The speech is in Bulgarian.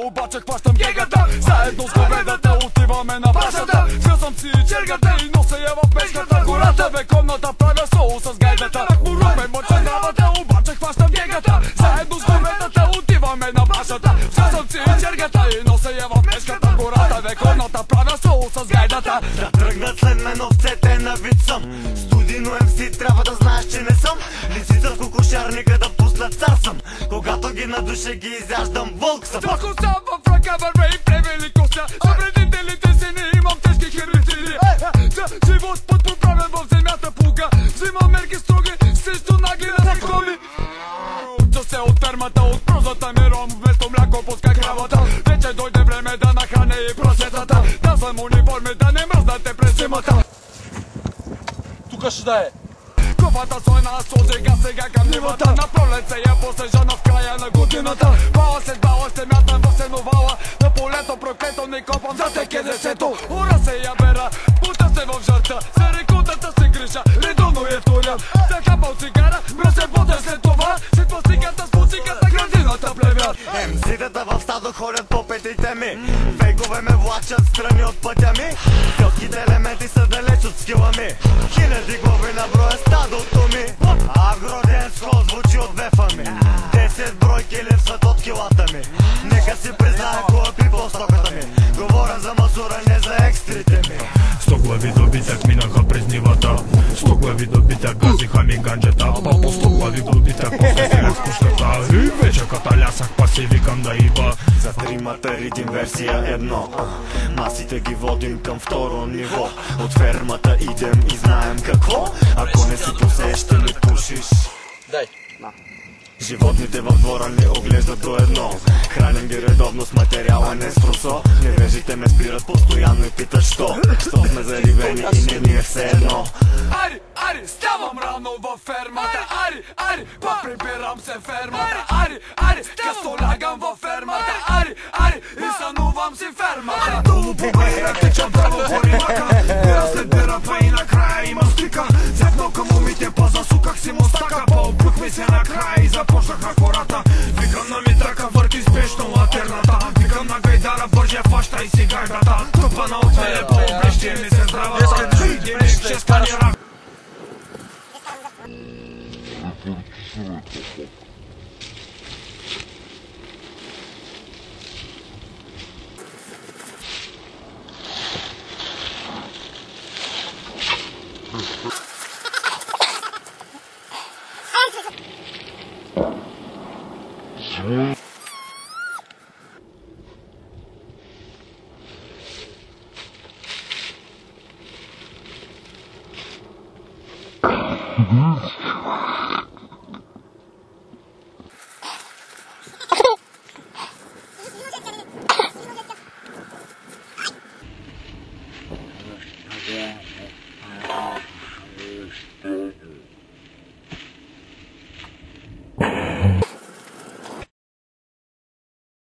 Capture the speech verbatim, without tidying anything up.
обаче хващам гегата. Заедно с говедата отиваме на башата. Свързвам си чергата и нося я в пешката. Гората вековната правя соло с гайдата. Ме мъча нравата, обаче хващам гегата. Заедно с говедата отиваме на башата. Свързвам си чергата и нося я в пешката. Гората вековната правя соло с гайдата. Да тръгнат след мен овцете на вид съм. Студино ем си трябва да знаеш, че не съм лисица в кокошарника да пусна цар съм. Когато ги надуша ги изяждам, вълк съм. Ако сам в ръка върве и превели кося. За вредителите си не имам тежки хербициди. За живот път поправен в земята плуга. Взимам мерки строги срещу нагли насекоми. Уча се от фермата, от прозата ми ром. Вместо мляко пуска кравата. Вече дойде време да нахраня и просетата. Да съм униформи, да не мръзнате през зимата. Тука ще да е. Ковата сойна созега сега към нивата. На пролет се я посежана в края на годината. Бала след бала ще мятам в сеновала. На полето проклето не копам за теке десето. Ура се я бера, бута се в жарта. За рекутата се гриша, редовно я туря. Захапал цигара, мръсе боде след това. След пластиката с музиката градината плевят. ем си-тата в стадо ходят по петите ми. Фейкове ме влачат страни от пътя ми. Селските елементи са далеч от скила ми. Хиляди глави на броя стадото ми. Агроденско звучи от вефа ми. Десет бройки липсват от килата ми. Нека си призная коя пипа стоката ми. Говоря за масура, не за екстрите ми. Сто глави добитък минаха през нивата. Сто глави добитък газиха ми ганджета. Папо сто глави добитък после сега скучната. И вече каталясах па си викам да иба. За тримата ритим версия едно. Масите ги водим към второ ниво. От фермата идем и знаем какво. Ако не си посеща ли пушиш. Дай. Животните в двора ни оглеждат до едно. Храним ги редовно с материала, не с просо. Невежите ме спират постоянно и питат що. Що сме заривени и не ни е все едно. Ари, ари, ставам рано във фермата. Ари, ари, па прибирам се фермата. Ари, ари, късно лягам във фермата. Ари, ари, и сънувам си фермата. Долу по баира теча право по римака. Бира след бира, па и накрая има стика. Зепнал към умите, позасуках си мустака. По-обух ми се накрая и започнах на кората. Викам на митрака, върти спешно латерната. Викам на гайдара, бърже фаща и си гайдата. Тъпана от мене, по-облещие ми се здравата. Денек ще стане рак. Mm-hmm.